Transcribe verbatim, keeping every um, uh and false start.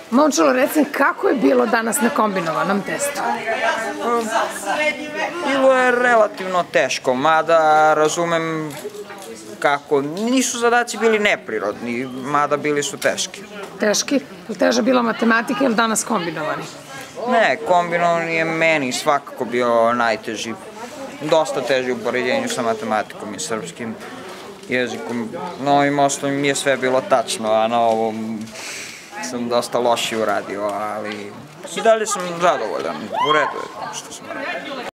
Momčilo, recim, kako je bilo danas na kombinovanom testu? Bilo je relativno teško, mada razumem kako, nisu zadaci bili neprirodni, mada bili su teški. Teški? Je li teža bila matematika ili danas kombinovani? Ne, kombinovani je meni svakako bio najteži. Dosta teži u poređenju sa matematikom i srpskim jezikom. Na ovim osnovim je sve bilo tačno, a na ovom sam dosta loši uradio, ali i dalje sam zadovoljan. U redu je što sam radio.